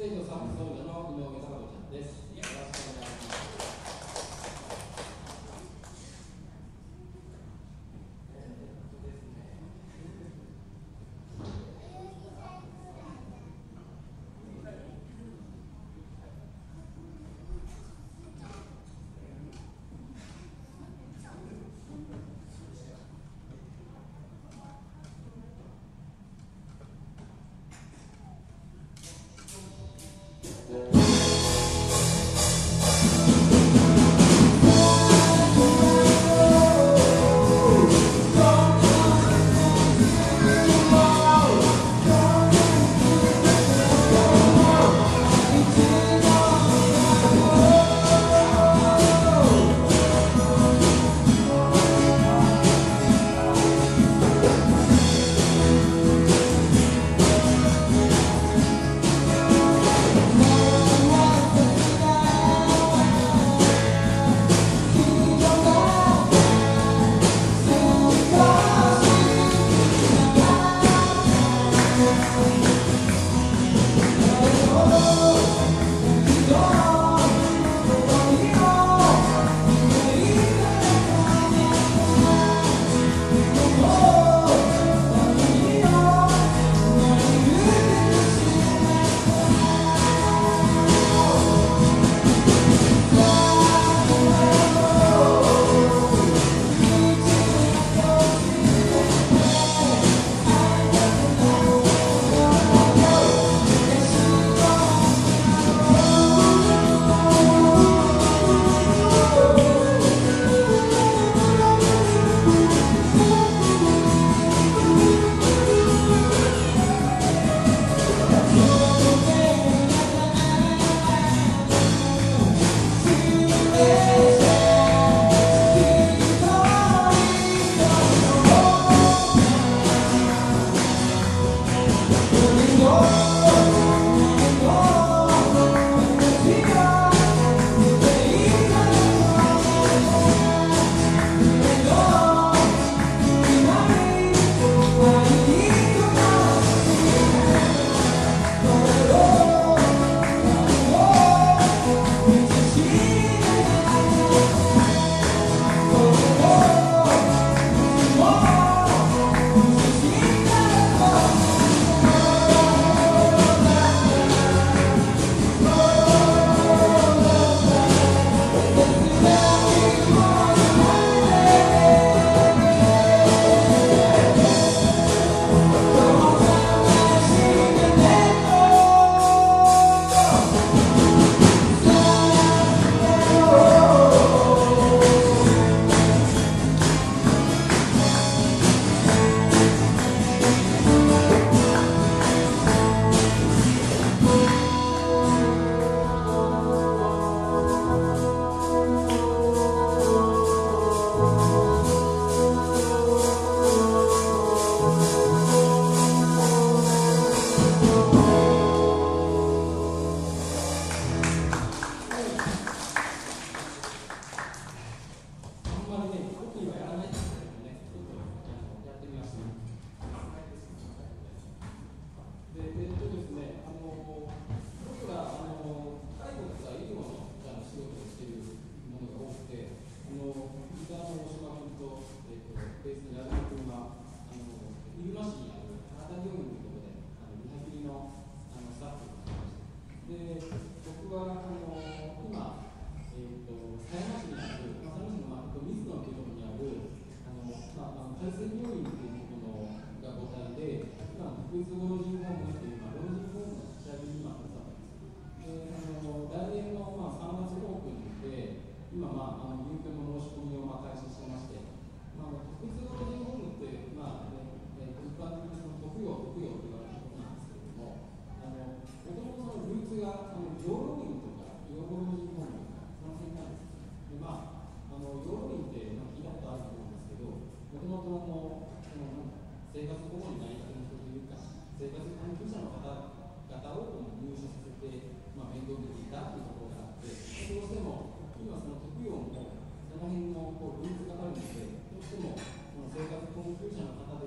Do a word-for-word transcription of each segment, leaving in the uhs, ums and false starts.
制度サービスオーナーの井上貴人ちゃんです。よろしくお願いします。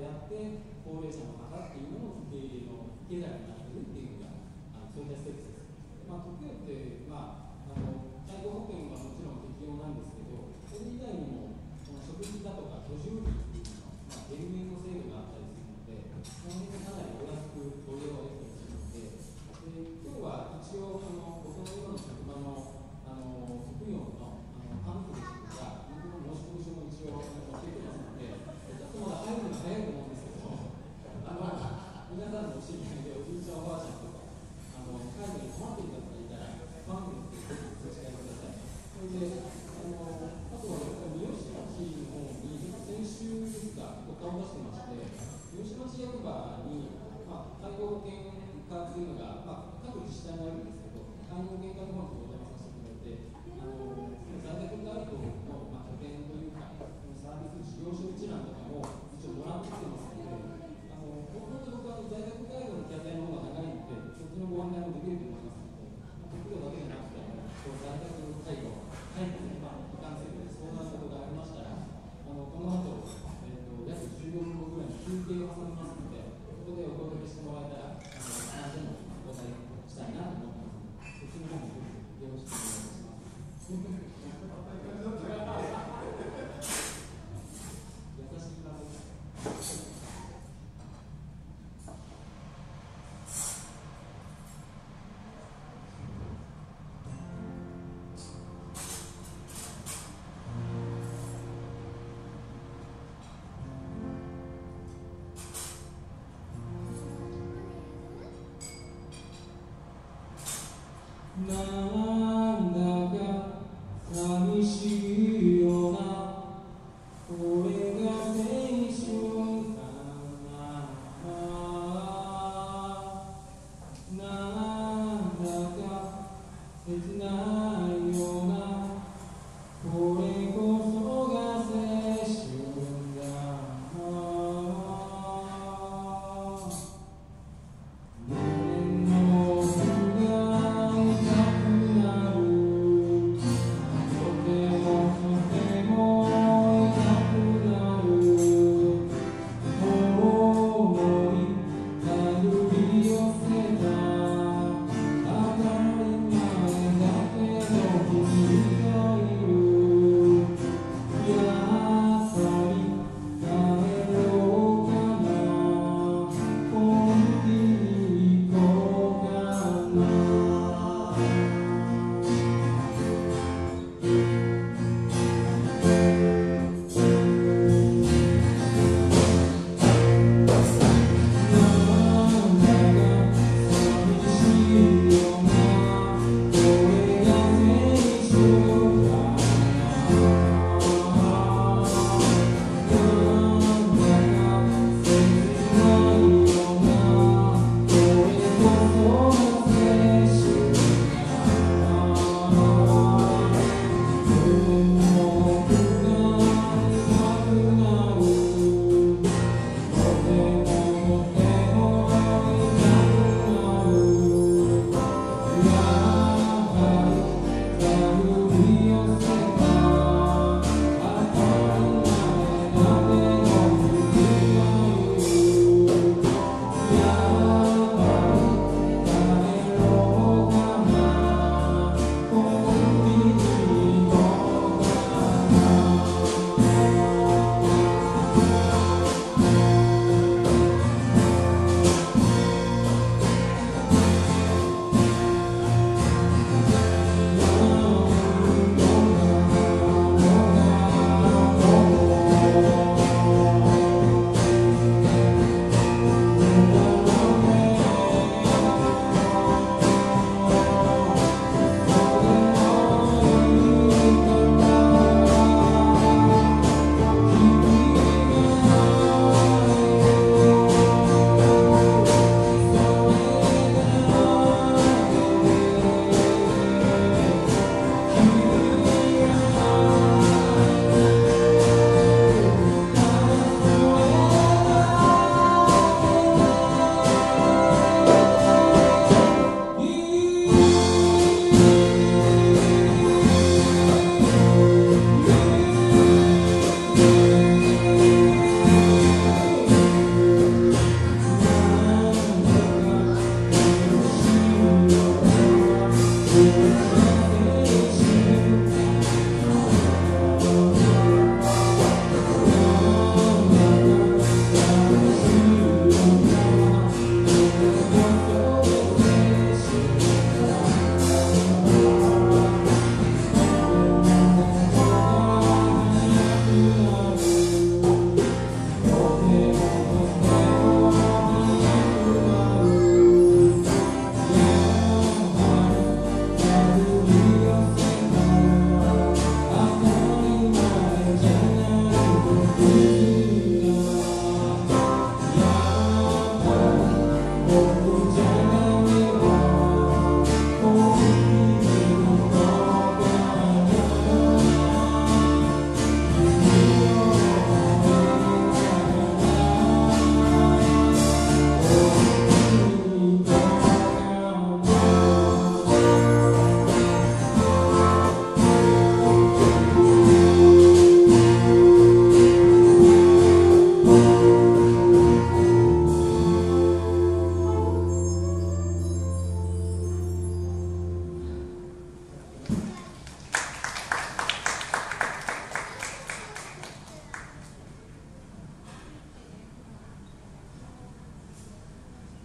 高齢者の方っていうのも受け入れの受け皿になっているっていうのが、あのそういった施設です。 まあ、特養って、まあ、あの介護保険はもちろん適用なんですけど、それ以外にもこの食事だとか居住費っていうの、まあ、減免の制度があったりするので、その辺でかなりお安くご利用ができたりするので、で今日は一応あの僕の今の職場のあの特養のあのパンフレットが僕の申込書も一応持ってきてますので、ちょっとまだ入るの早いと思うんですけど、あの皆さんのお知り合いでおじいちゃんおばあちゃんとかあの介護に困っている方がいたらパンフレットをお使いください。それであのあとは三好町の方に先週ですが顔を出してまして、三好町役場に、まあ、介護保険課というのが、まあ、各自治体にあるんですけど、介護保険課の方にお邪魔させていただいて、あの在宅介護の、まあ、拠点というか、サービス事業所一覧とかも一応もらってきてますので、あの本当に僕は在宅介護のキャリアの方が長いので、そっちのご案内もできると思いますので、特養だけじゃなくて、在宅介護、介護に関する相談事がありましたら、あのこの後、えーと、約じゅうごふんごぐらいの休憩を挟みますので、ここでお声掛けしてもらえたら、あの話もお答えしたいなと思ってますので、そっちの方もよろしくお願いします。優しい感じ。なんだか寂しいような、これが青春かな。なんだか切ないような、これこそが青春だ。無念の不安が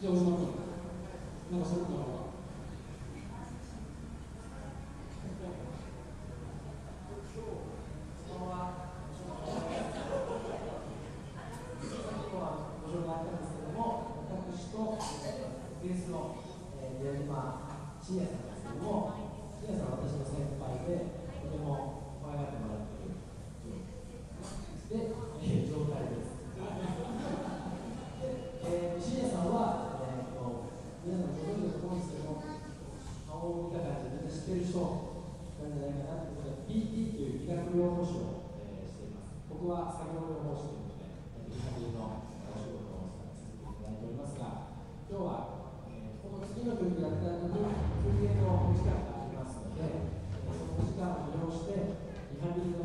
じゃあ、大島君、なんかそういうのがあれば。ベースの、えー、宮島信也さんですけども、信也さんは私の先輩で、とても可愛がってもらっているで、えー、状態です。えー、信也さんは、えー、と皆さんご存知だと思うんですけども、顔を見た感じでみんな知ってる人なんじゃないかなということで、ピーティー という医学療法士を、えー、しています。僕は作業療法士ということで、リハビリのお仕事をさせていただいておりますが、今日はこの次の曲やった後に休憩のお時間がありますので、そのお時間を利用してリハビリの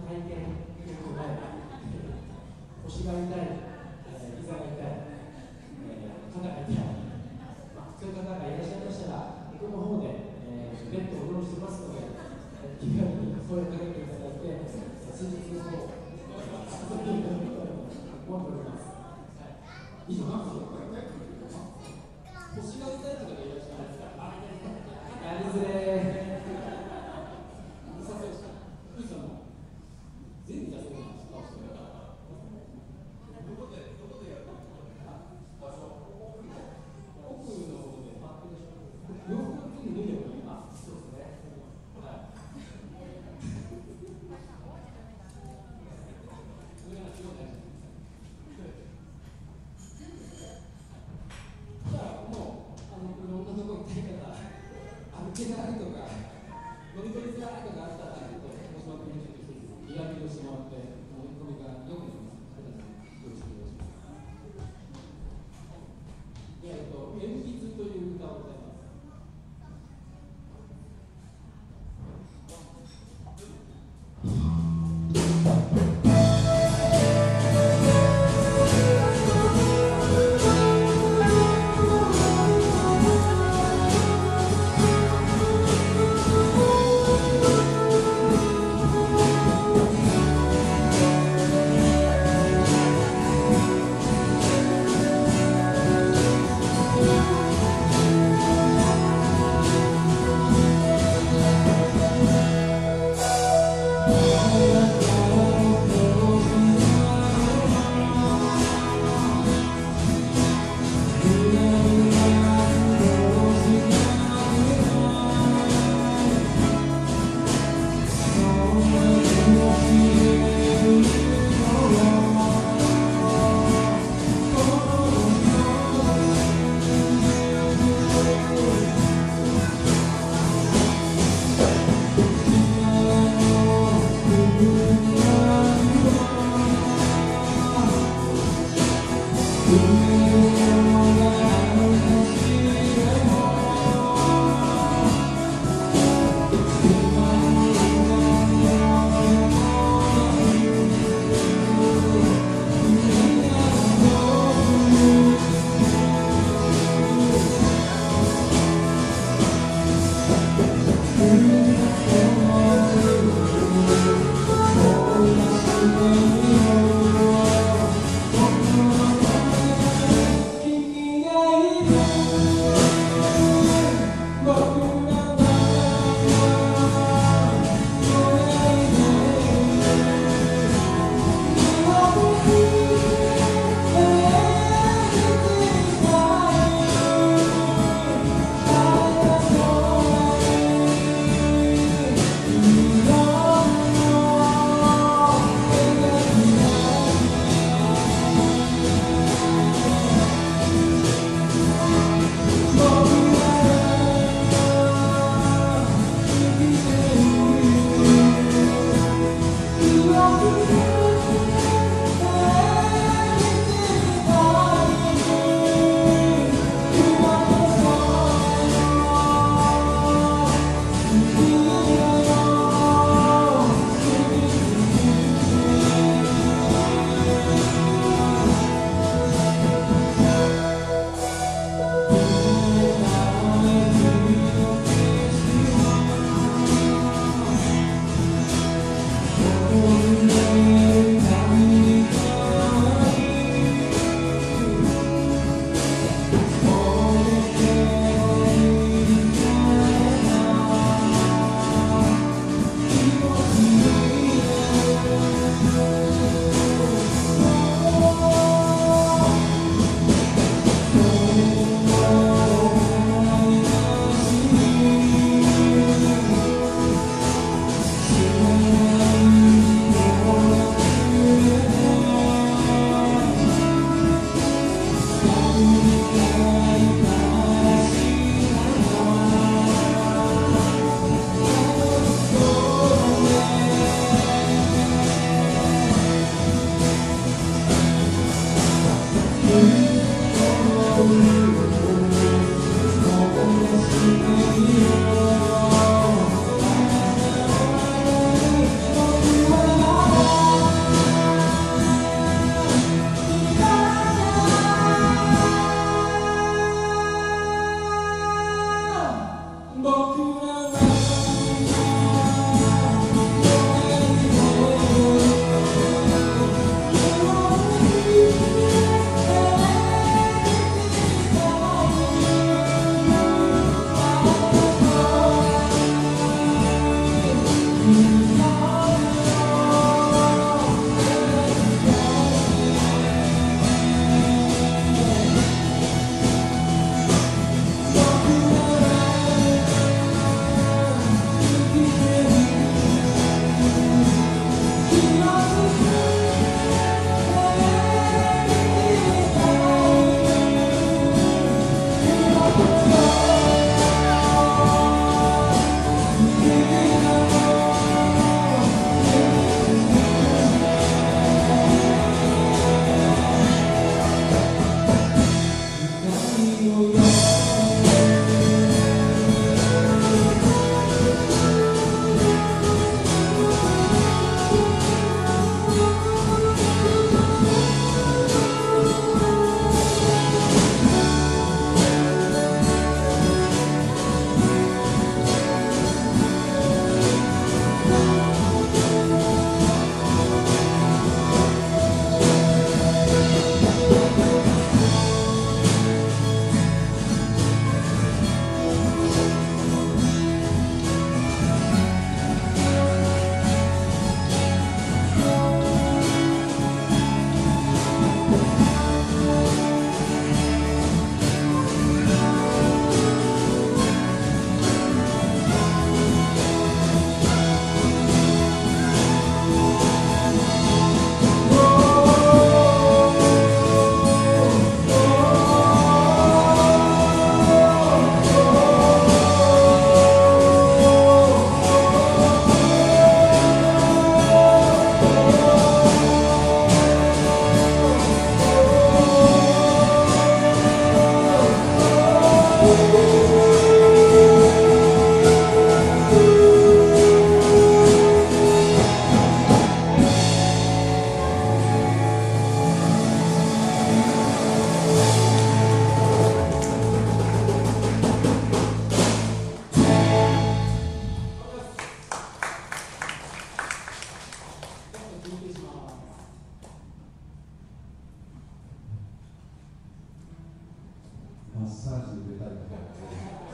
マッサージで出たりとか。